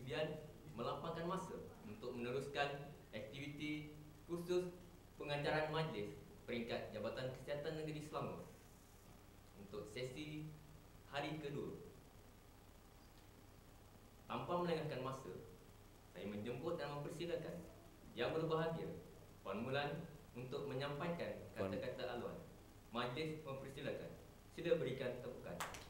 Hizbian melapangkan masa untuk meneruskan aktiviti kursus pengajaran majlis peringkat Jabatan Kesihatan Negeri Selangor untuk sesi hari kedua. Tanpa melengahkan masa, saya menjemput dan mempersilakan yang berbahagia Puan Mulan untuk menyampaikan kata-kata aluan. Majlis mempersilakan. Sila berikan tepukan.